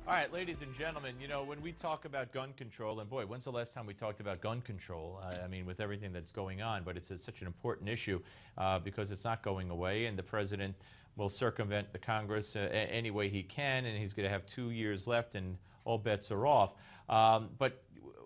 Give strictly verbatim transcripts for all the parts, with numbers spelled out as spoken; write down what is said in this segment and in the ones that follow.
All right, ladies and gentlemen, you know, when we talk about gun control, and boy, when's the last time we talked about gun control? Uh, I mean, with everything that's going on, but it's a, such an important issue uh, because it's not going away, and the president will circumvent the Congress uh, any way he can, and he's going to have two years left, and all bets are off. Um, but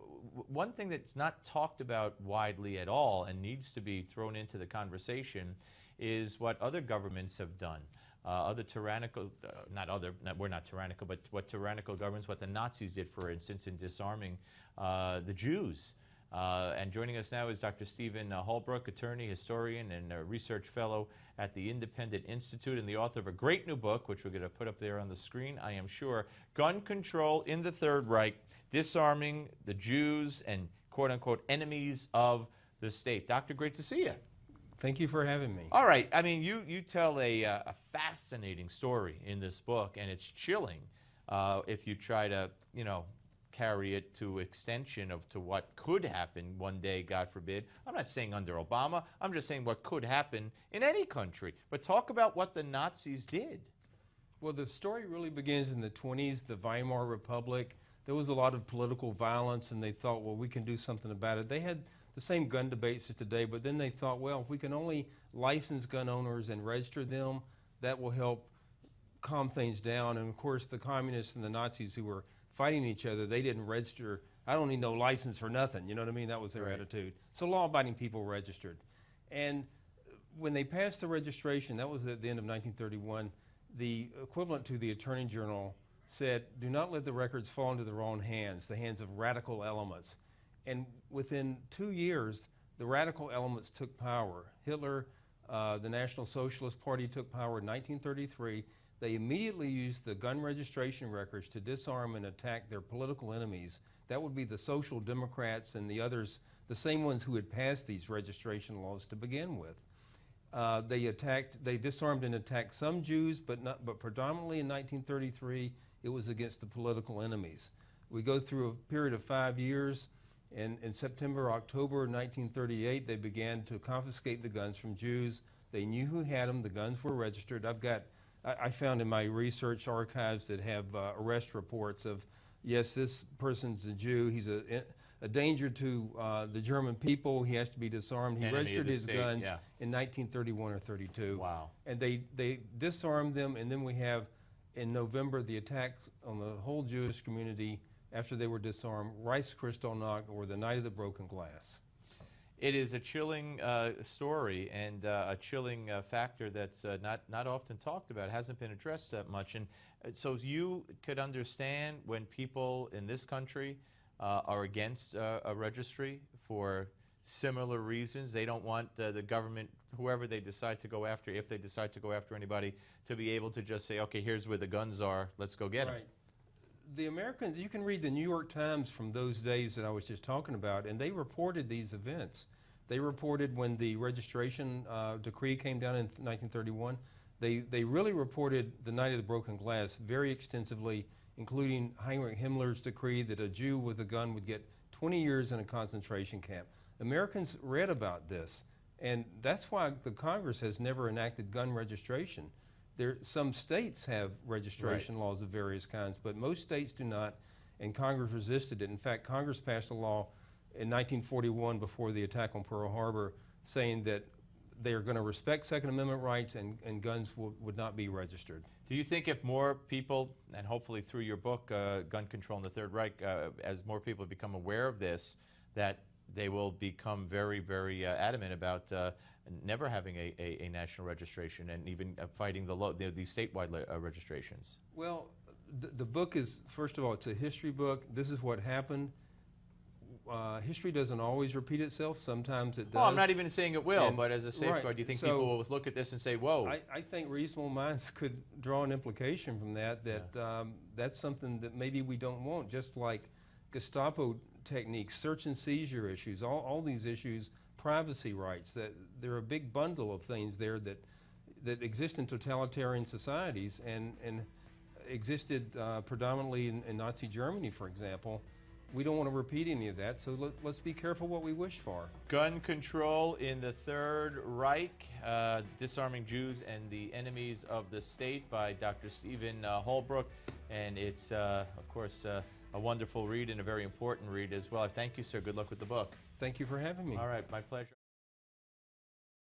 one thing that's not talked about widely at all and needs to be thrown into the conversation is what other governments have done. Uh, other tyrannical, uh, not other, not, we're not tyrannical, but what tyrannical governments, what the Nazis did, for instance, in disarming uh, the Jews. Uh, and joining us now is Doctor Stephen uh, Halbrook, attorney, historian, and a research fellow at the Independent Institute, and the author of a great new book, which we're going to put up there on the screen, I am sure, Gun Control in the Third Reich, Disarming the Jews and quote-unquote enemies of the state. Doctor, great to see you. Thank you for having me. All right. I mean, you, you tell a, uh, a fascinating story in this book, and it's chilling uh, if you try to, you know, carry it to extension of to what could happen one day, God forbid. I'm not saying under Obama. I'm just saying what could happen in any country. But talk about what the Nazis did. Well, the story really begins in the twenties, the Weimar Republic. There was a lot of political violence, and they thought, well, we can do something about it. They had the same gun debates as today, but then they thought, well, if we can only license gun owners and register them, that will help calm things down. And of course, the communists and the Nazis who were fighting each other, they didn't register. I don't need no license for nothing. You know what I mean? That was their Right. attitude. So law-abiding people registered. And when they passed the registration, that was at the end of nineteen thirty-one, the equivalent to the Attorney General said, do not let the records fall into the wrong hands, the hands of radical elements. And within two years, the radical elements took power. Hitler, uh, the National Socialist Party took power in nineteen thirty-three. They immediately used the gun registration records to disarm and attack their political enemies. That would be the Social Democrats and the others, the same ones who had passed these registration laws to begin with. Uh, they attacked, they disarmed and attacked some Jews, but not, but predominantly in nineteen thirty-three, it was against the political enemies. We go through a period of five years. And in September, October nineteen thirty-eight, they began to confiscate the guns from Jews. They knew who had them. The guns were registered. I've got, I, I found in my research archives that have uh, arrest reports of, yes, this person's a Jew. He's a, a danger to uh, the German people. He has to be disarmed. He Enemy registered his state, guns yeah. in nineteen thirty-one or thirty-two. Wow. And they, they disarmed them, and then we have, in November, the attacks on the whole Jewish community after they were disarmed, Reichskristallnacht, or the Night of the Broken Glass. It is a chilling uh, story and uh, a chilling uh, factor that's uh, not, not often talked about, hasn't been addressed that much. And uh, so you could understand when people in this country uh, are against uh, a registry for similar reasons. They don't want uh, the government, whoever they decide to go after, if they decide to go after anybody, to be able to just say, okay, here's where the guns are, let's go get them. Right. The Americans, you can read the New York Times from those days that I was just talking about, and they reported these events. They reported when the registration uh, decree came down in nineteen thirty-one. They, they really reported the Night of the Broken Glass very extensively, including Heinrich Himmler's decree that a Jew with a gun would get twenty years in a concentration camp. Americans read about this, and that's why the Congress has never enacted gun registration. There, some states have registration Right. laws of various kinds, but most states do not, and Congress resisted it. In fact, Congress passed a law in nineteen forty-one before the attack on Pearl Harbor saying that they are going to respect Second Amendment rights and, and guns will, would not be registered. Do you think if more people, and hopefully through your book, uh, Gun Control in the Third Reich, uh, as more people become aware of this, that they will become very, very uh, adamant about uh, never having a, a, a national registration and even uh, fighting the, lo the, the statewide uh, registrations? Well, the, the book is, first of all, it's a history book. This is what happened. Uh, history doesn't always repeat itself. Sometimes it does. Well, I'm not even saying it will, And- but as a safeguard, right. do you think So, people will look at this and say, whoa? I, I think reasonable minds could draw an implication from that, that Yeah. um, that's something that maybe we don't want, just like Gestapo techniques, search and seizure issues, all, all these issues, privacy rights, that they're a big bundle of things there that, that exist in totalitarian societies and, and existed uh, predominantly in, in Nazi Germany, for example, we don't want to repeat any of that, so let, let's be careful what we wish for. Gun Control in the Third Reich, uh, Disarming Jews and the Enemies of the State by Doctor Stephen uh, Halbrook. And it's, uh, of course, uh, a wonderful read and a very important read as well. Thank you, sir. Good luck with the book. Thank you for having me. All right, my pleasure.